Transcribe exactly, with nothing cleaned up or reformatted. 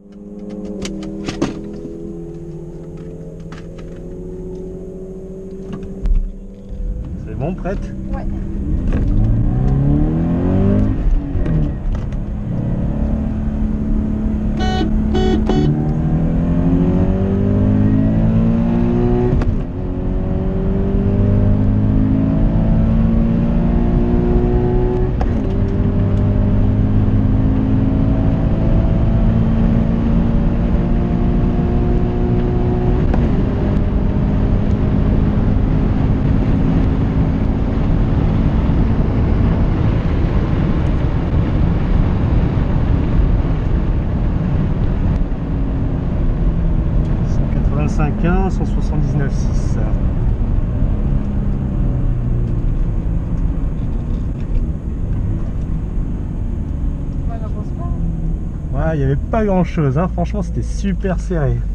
C'est bon, prête? Ouais. cent quatre-vingt-cinq un, cent soixante-dix-neuf six. Malheureusement. Ouais, il n'y avait pas grand chose, hein. Franchement, c'était super serré.